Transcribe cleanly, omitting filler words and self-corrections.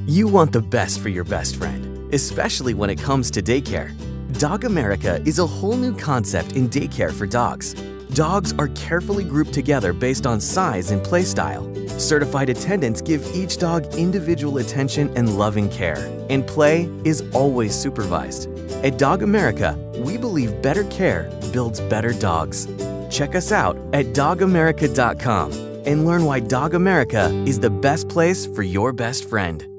You want the best for your best friend, especially when it comes to daycare. Dog America is a whole new concept in daycare for dogs. Dogs are carefully grouped together based on size and play style. Certified attendants give each dog individual attention and loving care, and play is always supervised. At Dog America, we believe better care builds better dogs. Check us out at dogamerica.com and learn why Dog America is the best place for your best friend.